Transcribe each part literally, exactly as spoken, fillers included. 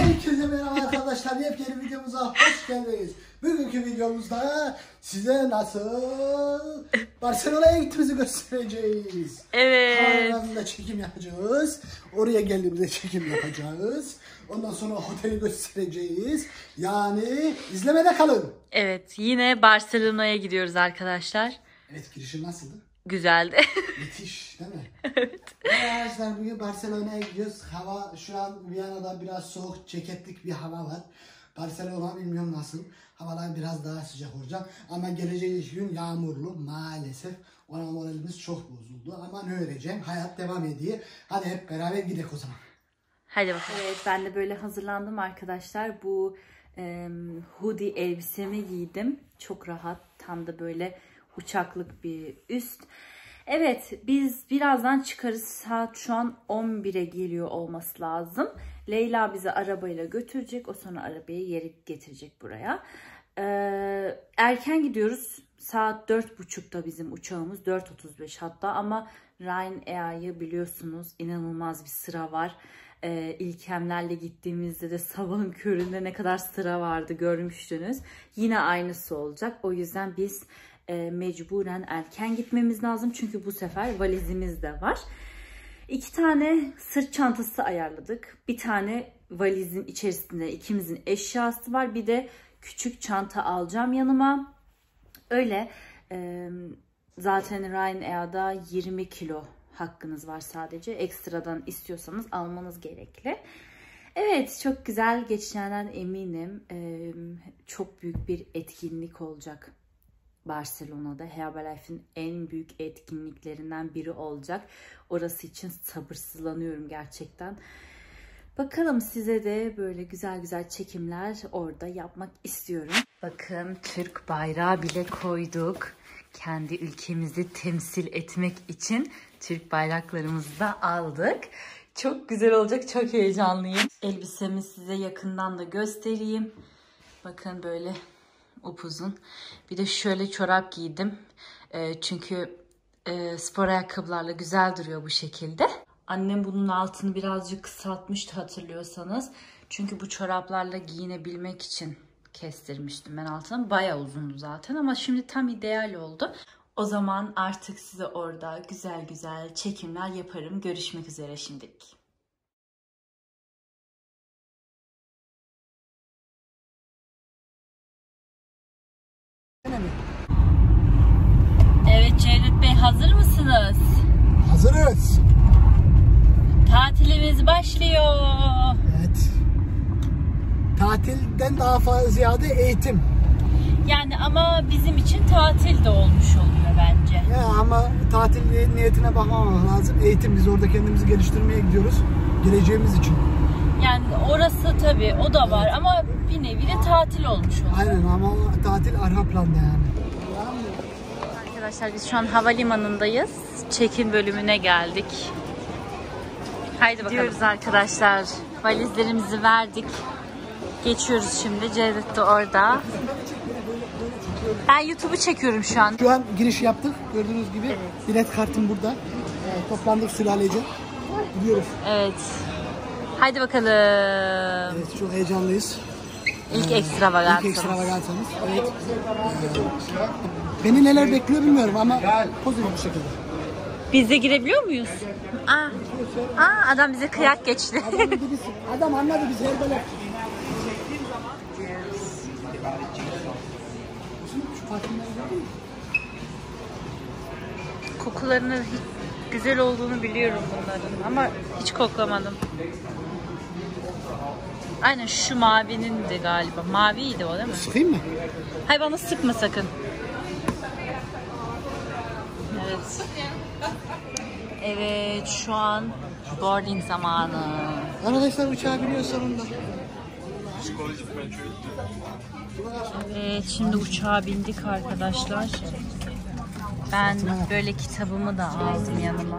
Herkese merhaba arkadaşlar, yepyeni videomuza hoş geldiniz. Bugünkü videomuzda size nasıl Barcelona'ya gittiğimizi göstereceğiz. Evet. Havaalanında çekim yapacağız. Oraya geldiğimizde çekim yapacağız. Ondan sonra oteli göstereceğiz. Yani izlemede kalın. Evet, yine Barcelona'ya gidiyoruz arkadaşlar. Evet, girişi nasıldı? Güzeldi. Müthiş değil mi? Evet. Arkadaşlar bugün Barcelona'ya gidiyoruz. Hava şu an Viyana'da biraz soğuk, ceketlik bir hava var. Barcelona bilmiyorum nasıl. Havalar biraz daha sıcak olacak. Ama gelecek gün yağmurlu maalesef. Ona moralimiz çok bozuldu. Ama ne öğreneceğim? Hayat devam ediyor. Hadi hep beraber gidelim o zaman. Hadi bakalım. Evet, ben de böyle hazırlandım arkadaşlar. Bu e, hoodie elbisemi giydim. Çok rahat. Tam da böyle uçaklık bir üst. Evet, biz birazdan çıkarız. Saat şu an on bire geliyor olması lazım. Leyla bizi arabayla götürecek. O sonra arabayı yere getirecek buraya. Ee, erken gidiyoruz. Saat dört buçukta bizim uçağımız. dört otuz beş hatta, ama Ryanair'ı biliyorsunuz, inanılmaz bir sıra var. Ee, İlkemlerle gittiğimizde de sabahın köründe ne kadar sıra vardı görmüştünüz. Yine aynısı olacak. O yüzden biz e, mecburen erken gitmemiz lazım. Çünkü bu sefer valizimiz de var. İki tane sırt çantası ayarladık. Bir tane valizin içerisinde ikimizin eşyası var. Bir de küçük çanta alacağım yanıma. Öyle e, zaten Ryanair'da yirmi kilo hakkınız var sadece. Ekstradan istiyorsanız almanız gerekli. Evet, çok güzel geçeceğinden eminim. Ee, çok büyük bir etkinlik olacak Barcelona'da. Herbalife'in en büyük etkinliklerinden biri olacak. Orası için sabırsızlanıyorum gerçekten. Bakalım, size de böyle güzel güzel çekimler orada yapmak istiyorum. Bakın, Türk bayrağı bile koyduk. Kendi ülkemizi temsil etmek için Türk bayraklarımızı da aldık. Çok güzel olacak. Çok heyecanlıyım. Elbisemi size yakından da göstereyim. Bakın, böyle upuzun. Bir de şöyle çorap giydim. E, çünkü e, spor ayakkabılarla güzel duruyor bu şekilde. Annem bunun altını birazcık kısaltmıştı hatırlıyorsanız. Çünkü bu çoraplarla giyinebilmek için kestirmiştim ben altını. Bayağı uzundu zaten ama şimdi tam ideal oldu. O zaman artık size orada güzel güzel çekimler yaparım. Görüşmek üzere şimdilik. Evet Cevdet Bey, hazır mısınız? Hazırız. Tatilimiz başlıyor. Evet. Tatilden daha fazla ziyade eğitim. Yani ama bizim için tatil de olmuş oluyor bence. Ya ama tatil niyetine bakmamak lazım. Eğitim, biz orada kendimizi geliştirmeye gidiyoruz. Geleceğimiz için. Yani orası tabii, o da var ama bir nevi de tatil olmuş oluyor. Aynen, ama tatil arka planda yani. Arkadaşlar, biz şu an havalimanındayız. Çekim bölümüne geldik. Haydi bakalım. Gidiyoruz arkadaşlar. Valizlerimizi verdik. Geçiyoruz şimdi. Cevdet de orada. Ben YouTube'u çekiyorum şu an. Şu an giriş yaptık. Gördüğünüz gibi. Evet. Bilet kartım burada. E, toplandık sülalece. Gidiyoruz. Evet. Haydi bakalım. Evet, çok heyecanlıyız. İlk ee, ekstravagansamız. İlk ekstravagansamız. Evet. Ee, beni neler bekliyor bilmiyorum ama pozitif bir şekilde. Biz de girebiliyor muyuz? Aa, Aa adam bize kıyak geçti. Adam, biz, adam anladı bizi her böyle. Kokularının hiç güzel olduğunu biliyorum bunların ama hiç koklamadım. Aynen, şu mavinin de galiba. Maviydi o, değil mi? Sıkayım mı? Hayır, bana sıkma sakın. Evet. Evet, şu an boarding zamanı. Arkadaşlar, uçağa biniyor sonunda. Evet, şimdi uçağa bindik arkadaşlar. Ben böyle kitabımı da aldım yanıma.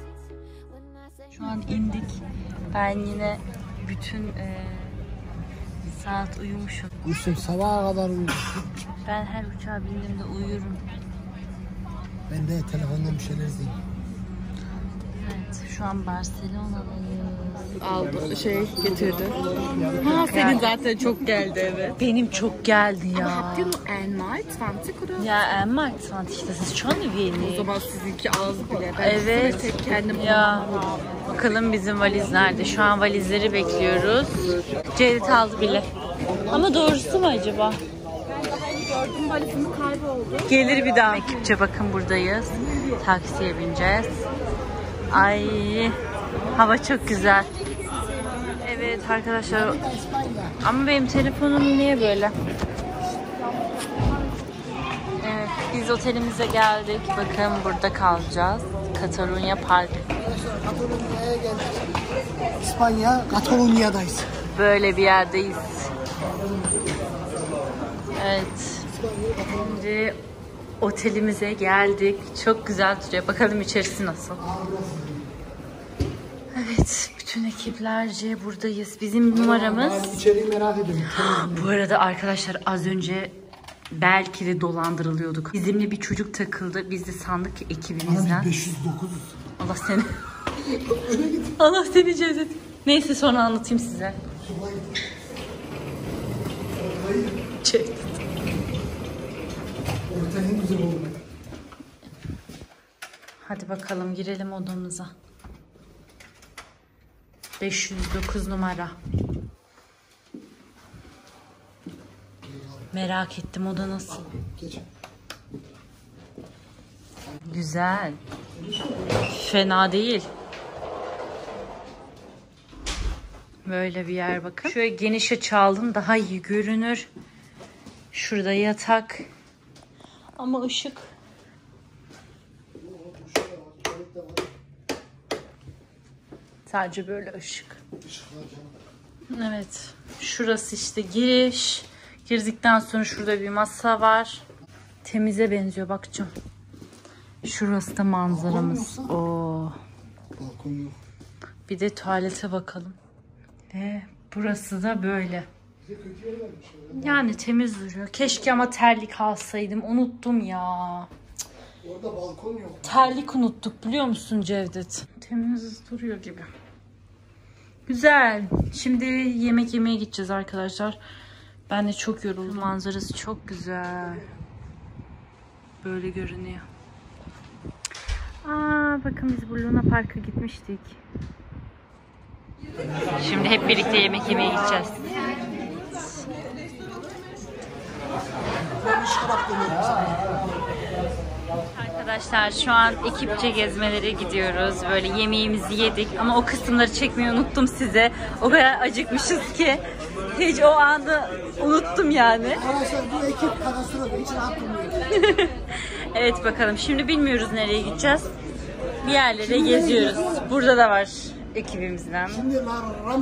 Şu an indik. Ben yine bütün e, Saat uyumuşum. Gülsüm sabaha kadar uyudum. Ben her uçağa bindiğimde uyurum. Ben de telefondan bir şeyler izleyeyim. Evet, şu an Barcelona'dayız. Aldı şey getirdi. Ha senin zaten çok geldi evet. Benim çok geldi ya. Habt ihr nur einmal zwanzig oder? Ja, einmal zwanzig, das ist schon O wenig. zaman sizinki az bile. Ben Evet. tek kendim Ya bakalım bizim valiz nerede? Şu an valizleri bekliyoruz. Cevdet aldı bile. Ama doğrusu mu acaba? gördüm valizim kayboldu. Gelir bir daha. Ekipçe bakın buradayız. Taksiye bineceğiz. Ay hava çok güzel. Evet arkadaşlar. Ama benim telefonum niye böyle? Evet biz otelimize geldik. Bakın burada kalacağız. Katalunya Park. Katalonya'ya geldik. İspanya, Katalonya'dayız. Böyle bir yerdeyiz. Evet. Şimdi otelimize geldik. Çok güzel duruyor. Bakalım içerisi nasıl. Evet. Bütün ekiplerce buradayız. Bizim numaramız. Ben içeriği merak ediyorum. Bu arada arkadaşlar az önce belki de dolandırılıyorduk. Bizimle bir çocuk takıldı. Biz de sandık ki ekibimizden. beş yüz dokuz. Allah seni. Allah seni Cevdet. Neyse sonra anlatayım size. Cevdet. Ortanın güzel oldu. Hadi bakalım girelim odamıza. beş yüz dokuz numara. Merak ettim oda nasıl. Geç. Güzel. Fena değil. Böyle bir yer bakın. Şöyle geniş açı aldım daha iyi görünür. Şurada yatak. Ama ışık. Sadece böyle ışık. Evet. Şurası işte giriş. Girdikten sonra şurada bir masa var. Temize benziyor bakacağım. Şurası da manzaramız. Oo. Balkon yok. Bir de tuvalete bakalım. Ve burası da böyle. Yani temiz duruyor. Keşke ama terlik alsaydım. Unuttum ya. Orada balkon yok. Terlik unuttuk biliyor musun Cevdet? Temiz duruyor gibi. Güzel. Şimdi yemek yemeye gideceğiz arkadaşlar. Ben de çok yoruldum. Manzarası çok güzel. Böyle görünüyor. Aa, bakın biz bu Luna Park'a gitmiştik. Şimdi hep birlikte yemek yemeye gideceğiz. Arkadaşlar şu an ekipçe gezmelere gidiyoruz. Böyle yemeğimizi yedik ama o kısımları çekmeyi unuttum size. O kadar acıkmışız ki hiç o anda unuttum yani. Arkadaşlar bu ekip katastrofe. Hiç rahat durmuyor. Evet bakalım. Şimdi bilmiyoruz nereye gideceğiz. Bir yerlere geziyoruz. Burada da var ekibimizden. Şimdi ram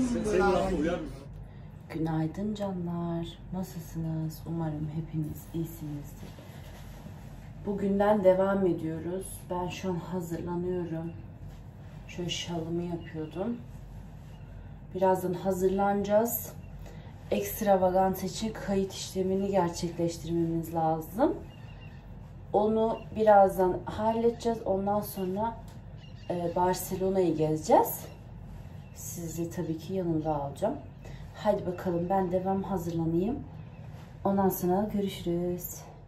Günaydın canlar. Nasılsınız? Umarım hepiniz iyisinizdir. Bugünden devam ediyoruz. Ben şu an hazırlanıyorum. Şöyle şalımı yapıyordum. Birazdan hazırlanacağız. Ekstravagans için kayıt işlemini gerçekleştirmemiz lazım. Onu birazdan halledeceğiz. Ondan sonra e, Barcelona'yı gezeceğiz. Sizi tabii ki yanımda alacağım. Hadi bakalım ben devam hazırlanayım. Ondan sonra görüşürüz.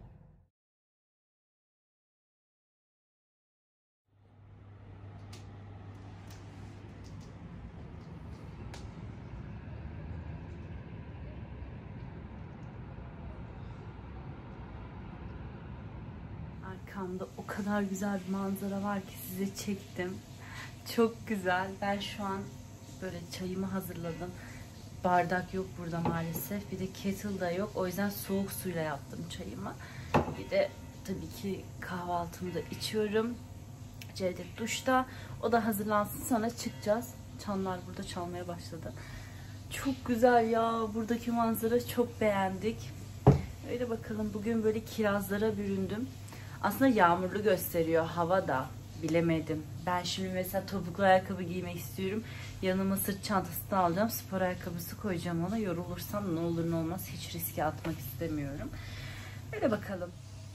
Arkamda o kadar güzel bir manzara var ki size çektim. Çok güzel. Ben şu an böyle çayımı hazırladım. Bardak yok burada maalesef. Bir de kettle da yok. O yüzden soğuk suyla yaptım çayımı. Bir de tabii ki kahvaltımı da içiyorum. Cevdet duşta. O da hazırlansın sonra çıkacağız. Çanlar burada çalmaya başladı. Çok güzel ya. Buradaki manzara çok beğendik. Öyle bakalım. Bugün böyle kirazlara büründüm. Aslında yağmurlu gösteriyor hava da. bilemedim. Ben şimdi mesela topuklu ayakkabı giymek istiyorum. Yanıma sırt çantası da alacağım. Spor ayakkabısı koyacağım ona. Yorulursam ne olur ne olmaz hiç riske atmak istemiyorum. Öyle bakalım.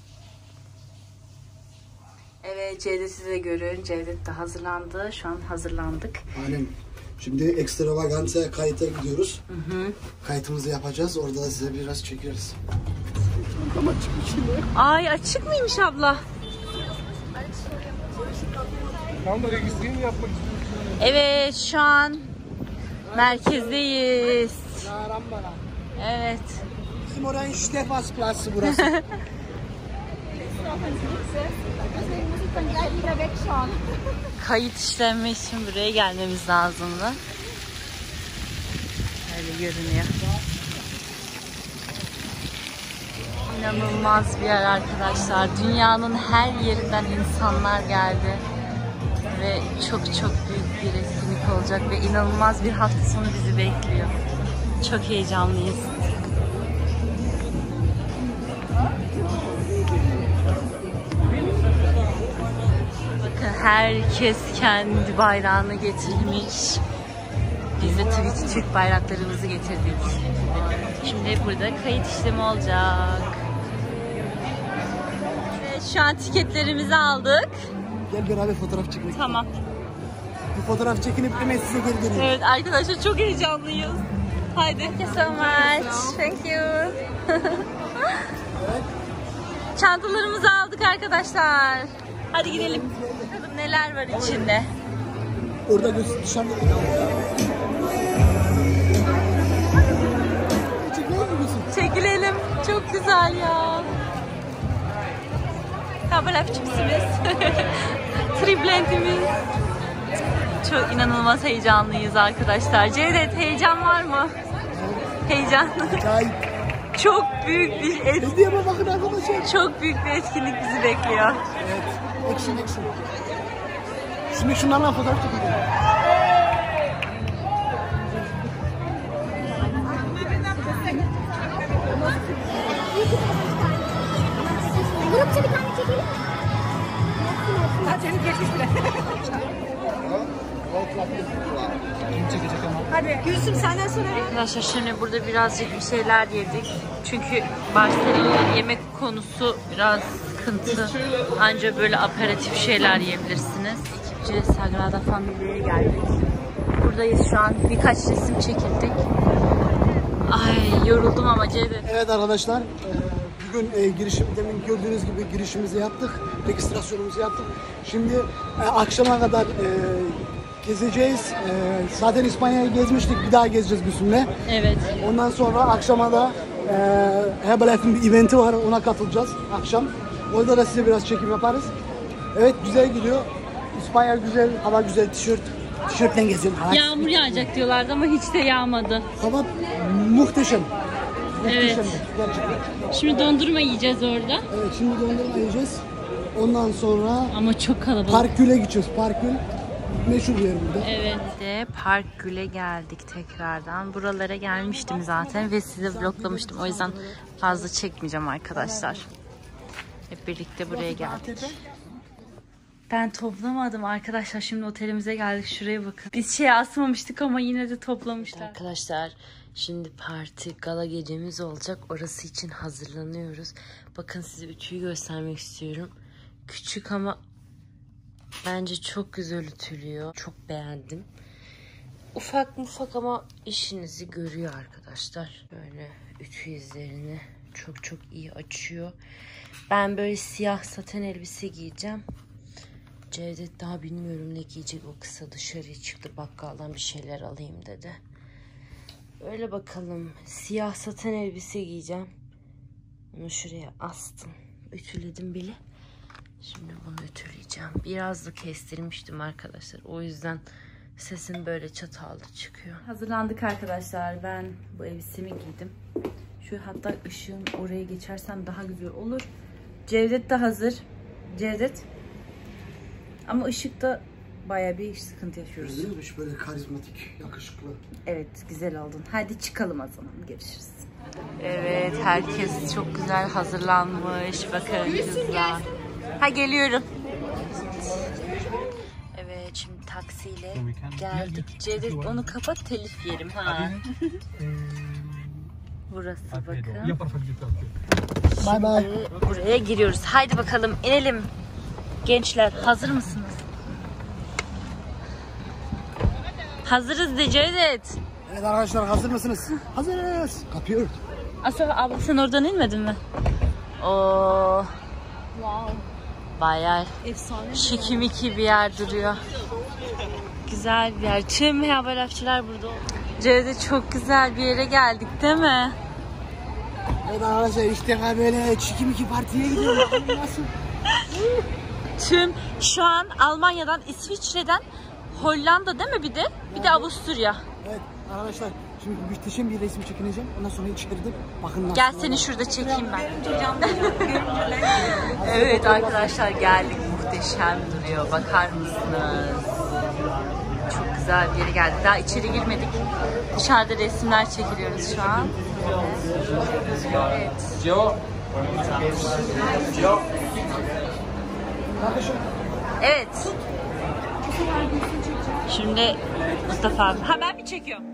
Evet, Cevdet'i de görün. Cevdet de hazırlandı. Şu an hazırlandık. Aynen. Şimdi Extravaganza kayıta gidiyoruz. Hı hı. Kayıtımızı yapacağız. Orada da size biraz çekeriz. Ay açık mıymış abla? Evet, şu an merkezdeyiz. Evet. Bizim oranın Stefans Plası burası. Kayıt işlemi için buraya gelmemiz lazımdı. Öyle görünüyor. İnanılmaz bir yer arkadaşlar. Dünyanın her yerinden insanlar geldi. Ve çok çok büyük bir etkinlik olacak ve inanılmaz bir hafta sonu bizi bekliyor. Çok heyecanlıyız. Bakın herkes kendi bayrağını getirmiş. Biz de tabii ki Türk bayraklarımızı getirdik. Şimdi burada kayıt işlemi olacak. Evet, şu an tiketlerimizi aldık. Gel beraber fotoğraf çekelim. Tamam. Bir fotoğraf çekinip hemen size geri dönelim. Evet arkadaşlar çok heyecanlıyız. Haydi. Thank you so much. Thank you. Çantalarımızı aldık arkadaşlar. Hadi gidelim. Bakalım neler var içinde. Orada göster dışarıda. Çekilelim. Çok güzel ya. Kabalapçımsınız. Triplentimiz. Çok inanılmaz heyecanlıyız arkadaşlar. Cevdet heyecan var mı? Heyecan. Çok büyük bir etkinlik. bakın arkadaşlar. Çok büyük bir etkinlik bizi bekliyor. Evet. Action action. Şimdi şunlarla fotoğraf çekelim. Grupça bir tane çekelim. Seni geçmiş bile. Hadi Gülsüm senden sonra. Arkadaşlar şimdi burada birazcık bir şeyler yedik. Çünkü Barcelona'nın yemek konusu biraz sıkıntı. Ancak böyle aperatif şeyler yiyebilirsiniz. Ekipçe Sagrada Familia'ya geldik. Buradayız şu an. Birkaç resim çekildik. Ay yoruldum ama Cevdet. Evet arkadaşlar. Bugün e, girişim, demin gördüğünüz gibi girişimizi yaptık. Registrasyonumuzu yaptık. Şimdi e, akşama kadar e, gezeceğiz. E, zaten İspanya'yı gezmiştik. Bir daha gezeceğiz Gülsüm'le. Evet. Ondan sonra akşama da e, Herbalife'in bir eventi var. Ona katılacağız akşam. Orada da size biraz çekim yaparız. Evet güzel gidiyor. İspanya güzel, hava güzel, tişört. Tişörtle gezelim. Yağmur yağacak diyorlardı ama hiç de yağmadı. Hava muhteşem. Evet. Muhteşem gerçekten. Şimdi dondurma yiyeceğiz orada. Evet şimdi dondurma yiyeceğiz. Ondan sonra Ama çok kalabalık. Park Gül'e gideceğiz. Park Gül meşhur bir yer burada. Evet. De Park Gül'e geldik tekrardan. Buralara gelmiştim zaten ve size vloglamıştım. O yüzden fazla çekmeyeceğim arkadaşlar. Hep birlikte buraya geldik. Ben toplamadım arkadaşlar. Şimdi otelimize geldik. Şuraya bakın. Biz şey asmamıştık ama yine de toplamışlar. Arkadaşlar şimdi parti gala gecemiz olacak. Orası için hazırlanıyoruz. Bakın size ütüyü göstermek istiyorum. Küçük ama bence çok güzel ütülüyor. Çok beğendim. Ufak mufak ama işinizi görüyor arkadaşlar. Böyle ütü izlerini çok çok iyi açıyor. Ben böyle siyah saten elbise giyeceğim. Cevdet daha bilmiyorum ne giyecek, o kısa dışarıya çıktı, bakkaldan bir şeyler alayım dedi. Öyle bakalım. Siyah saten elbise giyeceğim. Onu şuraya astım. Ütüledim bile. Şimdi bunu ütüleyeceğim. Biraz da kestirmiştim arkadaşlar. O yüzden sesim böyle çatallı çıkıyor. Hazırlandık arkadaşlar. Ben bu elbisemi giydim. Şu hatta ışığın oraya geçersem daha güzel olur. Cevdet de hazır. Cevdet. Ama ışıkta bayağı bir sıkıntı yaşıyoruz. Güzelmiş, böyle karizmatik, yakışıklı. Evet, güzel oldun. Hadi çıkalım o zaman. Görüşürüz. Evet, herkes çok güzel hazırlanmış. Bakın kızlar. Ha geliyorum. Evet, şimdi taksiyle geldik. Cevdet onu kapat, telif yerim ha. Burası bakın. Bye bye. Şimdi buraya giriyoruz. Haydi bakalım inelim. Gençler hazır mısınız? Hazırız de Cevdet. Evet arkadaşlar, hazır mısınız? Hazırız. Kapıyor. Aslı abla sen oradan inmedin mi? Oo. Wow. Bayağı Efsane. şikimiki bir yer duruyor. Güzel bir yer. Tüm haberler burada. Cevdet çok güzel bir yere geldik değil mi? Evet arkadaşlar, işte böyle çikimiki partiye gidiyoruz. Nasıl? Tüm şu an Almanya'dan, İsviçre'den, Hollanda değil mi bir de? Bir de Avusturya. Evet arkadaşlar, şimdi muhteşem bir resim çekineceğim. Ondan sonra içeride bakın nasıl. Gel seni şurada çekeyim ben. Evet arkadaşlar, geldik. Muhteşem duruyor. Bakar mısınız? Çok güzel bir yere geldik. Daha içeri girmedik. Dışarıda resimler çekiliyoruz şu an. Evet. Evet. Şimdi Mustafa abi. Ha, ben mi çekiyorum?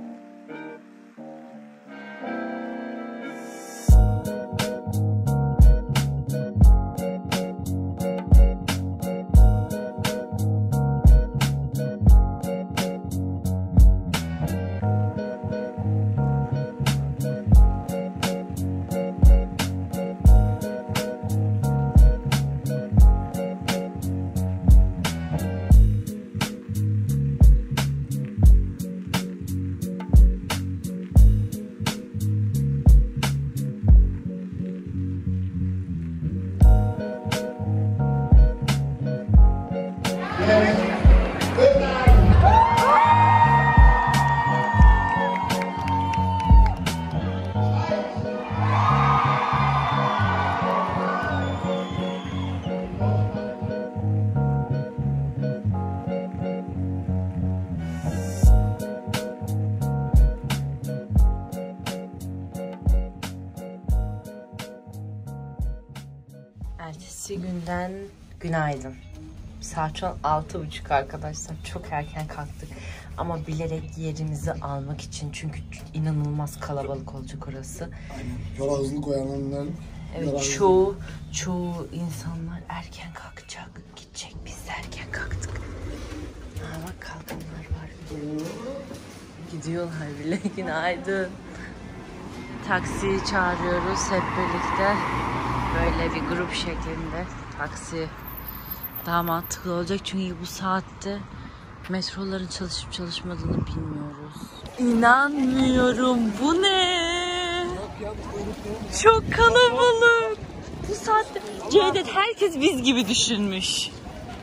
Ertesi günden günaydın. Saat şu an altı buçuk arkadaşlar. Çok erken kalktık. Ama bilerek yerimizi almak için. Çünkü inanılmaz kalabalık olacak orası. Yola hızlı koyanlar. Evet, çoğu, çoğu insanlar erken kalkacak. Gidecek, biz de erken kalktık. Ha bak, kalkanlar var. Gidiyorlar bile. Günaydın. Taksiyi çağırıyoruz hep birlikte. Böyle bir grup şeklinde taksi daha mantıklı olacak, çünkü bu saatte metroların çalışıp çalışmadığını bilmiyoruz. İnanmıyorum, bu ne? Çok kalabalık. Bu saatte Cevdet, herkes biz gibi düşünmüş.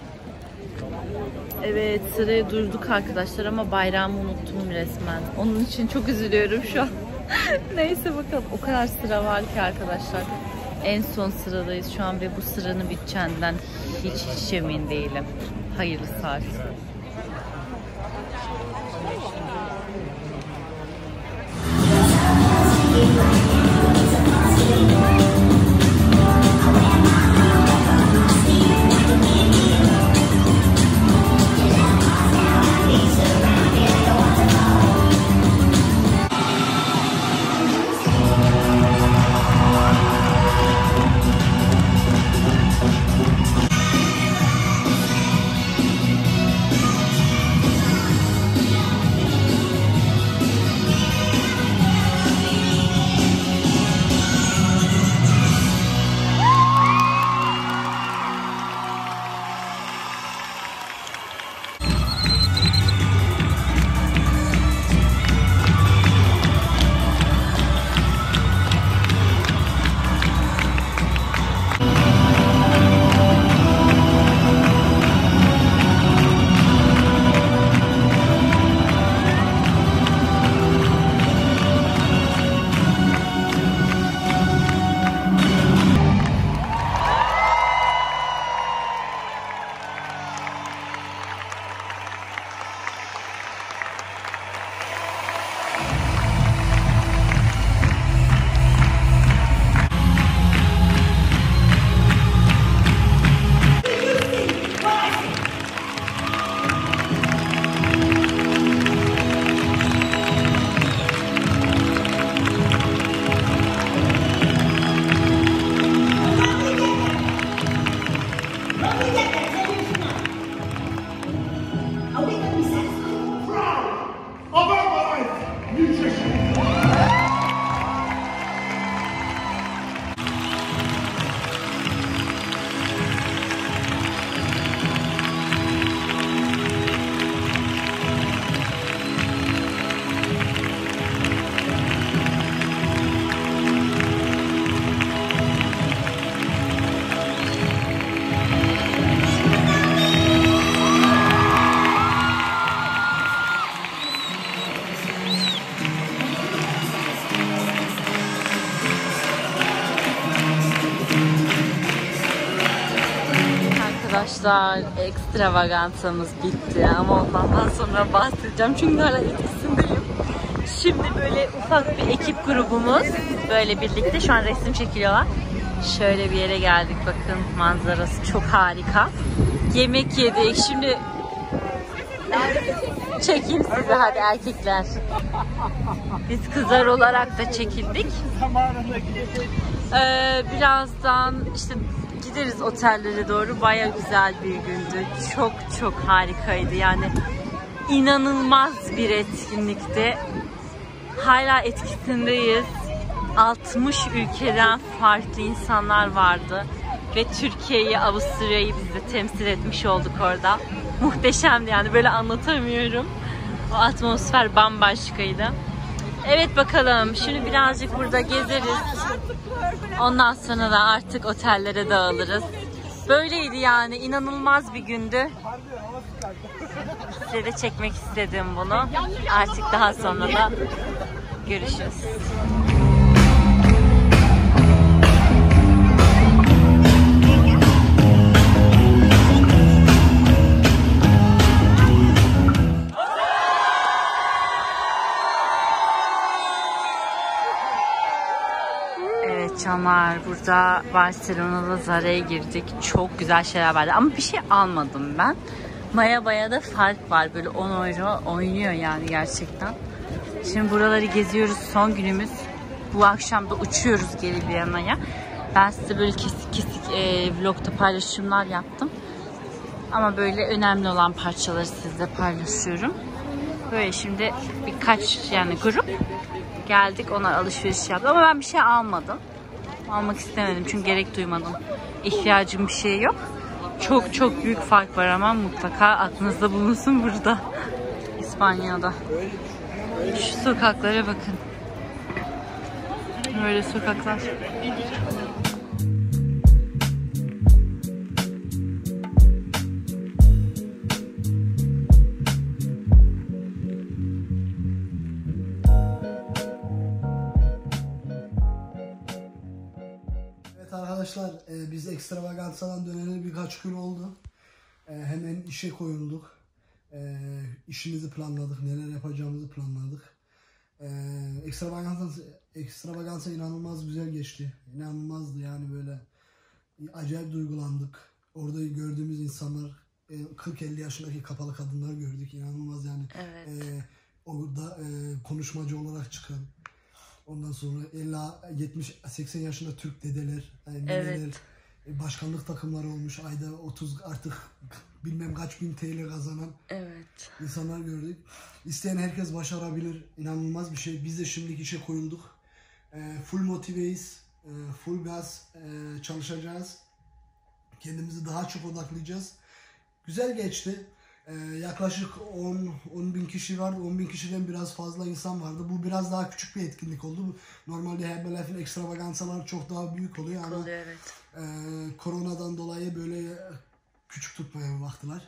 Evet, sıraya durduk arkadaşlar ama bayrağımı unuttum resmen. Onun için çok üzülüyorum şu an. Neyse bakalım, o kadar sıra var ki arkadaşlar. En son sıradayız şu an ve bu sıranın biteceğinden hiç hiç emin değilim. Hayırlı saat. arkadaşlar, ekstravagansamız bitti ama ondan sonra bahsedeceğim çünkü hala etkisindeyim. Şimdi böyle ufak bir ekip grubumuz böyle birlikte şu an resim çekiliyorlar. Şöyle bir yere geldik, bakın manzarası çok harika. Yemek yedik. Şimdi çekeyim size, hadi erkekler. Biz kızlar olarak da çekildik. Ee, birazdan işte gideriz otellere doğru. Baya güzel bir gündü. Çok çok harikaydı. Yani inanılmaz bir etkinlikti. Hala etkisindeyiz. altmış ülkeden farklı insanlar vardı. Ve Türkiye'yi, Avusturya'yı biz de temsil etmiş olduk orada. Muhteşemdi yani, böyle anlatamıyorum. O atmosfer bambaşkaydı. Evet bakalım, şimdi birazcık burada gezeriz. Ondan sonra da artık otellere dağılırız. Böyleydi yani, inanılmaz bir gündü. Size de çekmek istedim bunu. Artık daha sonra da görüşürüz. Canlar, burada Barcelona'da Zara'ya girdik. Çok güzel şeyler vardı ama bir şey almadım ben. Maya baya da fark var, böyle on euro oynuyor yani gerçekten. Şimdi buraları geziyoruz, son günümüz. Bu akşam da uçuyoruz geri Viyana'ya. Ben size böyle kesik kesik e, vlogda paylaşımlar yaptım. Ama böyle önemli olan parçaları sizle paylaşıyorum. Böyle şimdi birkaç yani grup geldik, onlar alışveriş yaptı ama ben bir şey almadım. Almak istemedim çünkü gerek duymadım. İhtiyacım bir şey yok. Çok çok büyük fark var ama mutlaka aklınızda bulunsun burada. İspanya'da. Şu sokaklara bakın. Böyle sokaklar. Arkadaşlar e, biz ekstravagansadan döneli birkaç gün oldu. E, hemen işe koyulduk. E, işimizi planladık, neler yapacağımızı planladık. E, ekstravagansa, ekstravagansa inanılmaz güzel geçti. İnanılmazdı yani, böyle acayip duygulandık. Orada gördüğümüz insanlar, e, kırk elli yaşındaki kapalı kadınlar gördük. İnanılmaz yani. Evet. E, orada e, konuşmacı olarak çıkan. Ondan sonra elli yetmiş seksen yaşında Türk dedeler, neneler, evet. Başkanlık takımları olmuş, ayda otuz artık bilmem kaç bin T L kazanan evet. insanlar gördük. İsteyen herkes başarabilir, inanılmaz bir şey. Biz de şimdiki işe koyulduk. E, full motiveyiz, e, full gaz e, çalışacağız. Kendimizi daha çok odaklayacağız. Güzel geçti. Ee, yaklaşık on on bin kişi vardı. on bin kişiden biraz fazla insan vardı. Bu biraz daha küçük bir etkinlik oldu. Normalde Herbalife'in ekstravagansaları çok daha büyük oluyor ama oluyor, evet. e, koronadan dolayı böyle küçük tutmaya baktılar.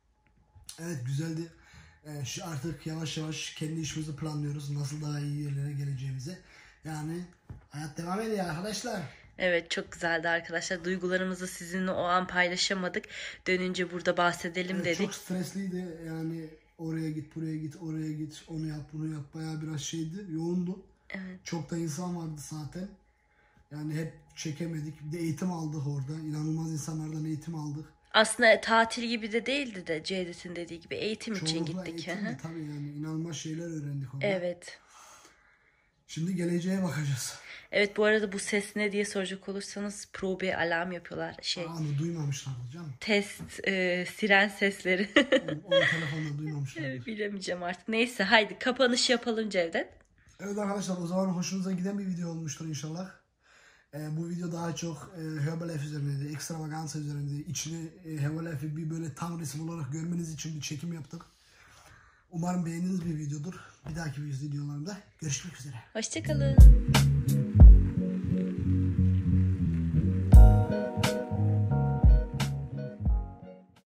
Evet, güzeldi. E, artık yavaş yavaş kendi işimizi planlıyoruz. Nasıl daha iyi yerlere geleceğimize. Yani hayat devam ediyor arkadaşlar. Evet, çok güzeldi arkadaşlar. Duygularımızı sizinle o an paylaşamadık. Dönünce burada bahsedelim evet, dedik. Çok stresliydi yani, oraya git, buraya git, oraya git, onu yap, bunu yap. Bayağı biraz şeydi, yoğundu. Evet. Çok da insan vardı zaten. Yani hep çekemedik. Bir de eğitim aldık orada. İnanılmaz insanlardan eğitim aldık. Aslında tatil gibi de değildi de Cevdet'in dediği gibi eğitim Çoğunlukla için gittik. Eğitimdi, tabii yani inanılmaz şeyler öğrendik orada. Evet. Şimdi geleceğe bakacağız. Evet, bu arada bu ses ne diye soracak olursanız probe alarm yapıyorlar. Şey. Aa, onu duymamışlardı canım. Test e, siren sesleri. Onu telefonda duymamışlardı. Bilemeyeceğim artık. Neyse, haydi kapanış yapalım Cevdet. Evet arkadaşlar, o zaman hoşunuza giden bir video olmuştur inşallah. Ee, bu video daha çok e, Herbalife üzerineydi, ekstravagansa üzerineydi. İçini e, Herbalife'i bir böyle tam resim olarak görmeniz için bir çekim yaptık. Umarım beğendiğiniz bir videodur. Bir dahaki videolarımda görüşmek üzere. Hoşçakalın.